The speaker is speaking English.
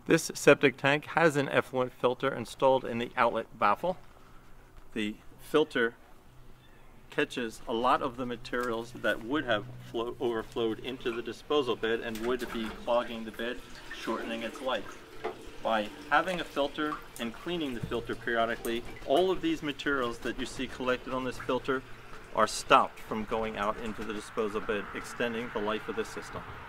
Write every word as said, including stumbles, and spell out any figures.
This septic tank has an effluent filter installed in the outlet baffle. The filter catches a lot of the materials that would have flow overflowed into the disposal bed and would be clogging the bed, shortening its life. By having a filter and cleaning the filter periodically, all of these materials that you see collected on this filter are stopped from going out into the disposal bed, extending the life of the system.